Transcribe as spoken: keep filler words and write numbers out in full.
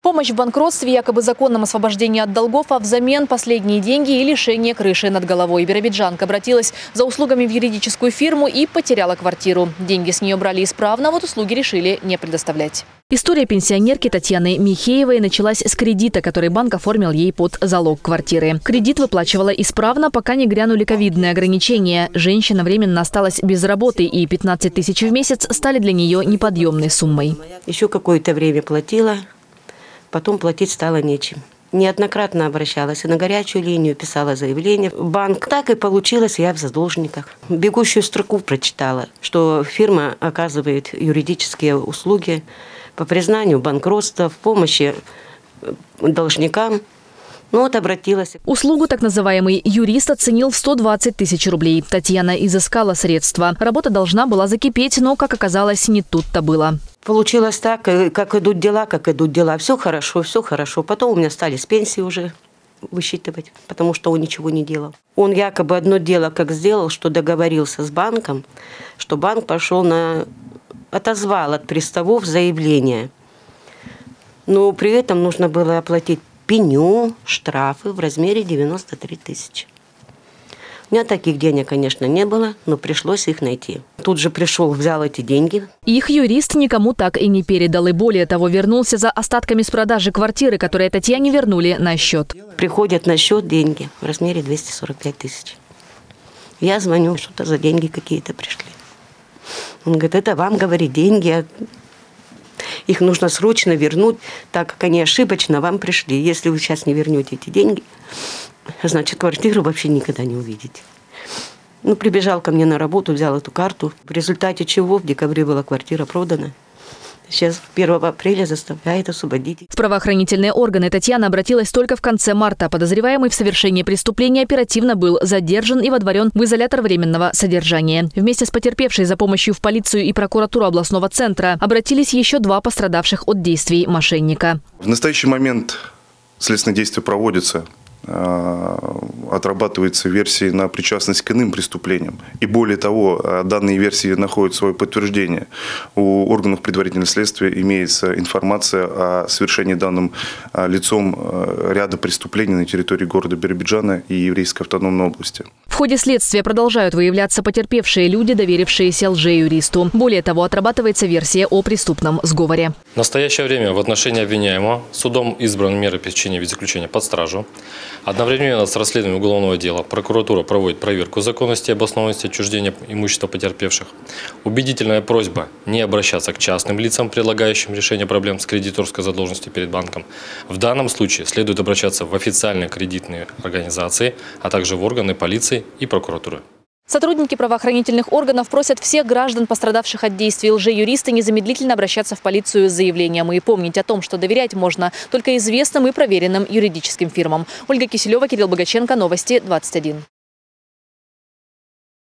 Помощь в банкротстве, якобы законном освобождении от долгов, а взамен последние деньги и лишение крыши над головой. Биробиджанка обратилась за услугами в юридическую фирму и потеряла квартиру. Деньги с нее брали исправно, вот услуги решили не предоставлять. История пенсионерки Татьяны Михеевой началась с кредита, который банк оформил ей под залог квартиры. Кредит выплачивала исправно, пока не грянули ковидные ограничения. Женщина временно осталась без работы, и пятнадцать тысяч в месяц стали для нее неподъемной суммой. Еще какое-то время платила. Потом платить стало нечем. Неоднократно обращалась и на горячую линию, писала заявление в банк. Так и получилось, я в задолжниках. Бегущую строку прочитала, что фирма оказывает юридические услуги по признанию банкротства, в помощи должникам. Ну вот обратилась. Услугу так называемый юрист оценил в сто двадцать тысяч рублей. Татьяна изыскала средства. Работа должна была закипеть, но, как оказалось, не тут-то было. Получилось так, как идут дела, как идут дела. Все хорошо, все хорошо. Потом у меня стали с пенсии уже высчитывать, потому что он ничего не делал. Он якобы одно дело как сделал, что договорился с банком, что банк пошел на... отозвал от приставов заявление. Но при этом нужно было оплатить пеню, штрафы в размере девяносто три тысячи. У меня таких денег, конечно, не было, но пришлось их найти. Тут же пришел, взял эти деньги. Их юрист никому так и не передал. И более того, вернулся за остатками с продажи квартиры, которые Татьяне вернули на счет. Приходят на счет деньги в размере двести сорок пять тысяч. Я звоню, что-то за деньги какие-то пришли. Он говорит, это вам, говорит, деньги. Их нужно срочно вернуть, так как они ошибочно вам пришли. Если вы сейчас не вернете эти деньги, значит, квартиру вообще никогда не увидите. Ну, прибежал ко мне на работу, взял эту карту. В результате чего в декабре была квартира продана. Сейчас первого апреля заставляет освободить. В правоохранительные органы Татьяна обратилась только в конце марта. Подозреваемый в совершении преступления оперативно был задержан и водворен в изолятор временного содержания. Вместе с потерпевшей за помощью в полицию и прокуратуру областного центра обратились еще два пострадавших от действий мошенника. В настоящий момент следственные действия проводятся. Отрабатываются версии на причастность к иным преступлениям. И более того, данные версии находят свое подтверждение. У органов предварительного следствия имеется информация о совершении данным лицом ряда преступлений на территории города Биробиджана и Еврейской автономной области. В ходе следствия продолжают выявляться потерпевшие люди, доверившиеся лже-юристу. Более того, отрабатывается версия о преступном сговоре. В настоящее время в отношении обвиняемого судом избраны меры пресечения в виде заключения под стражу. Одновременно с расследованием уголовного дела прокуратура проводит проверку законности и обоснованности отчуждения имущества потерпевших. Убедительная просьба не обращаться к частным лицам, предлагающим решение проблем с кредиторской задолженностью перед банком. В данном случае следует обращаться в официальные кредитные организации, а также в органы полиции и прокуратуры. Сотрудники правоохранительных органов просят всех граждан, пострадавших от действий лже-юриста, незамедлительно обращаться в полицию с заявлением и помнить о том, что доверять можно только известным и проверенным юридическим фирмам. Ольга Киселева, Кирилл Богаченко, Новости двадцать один.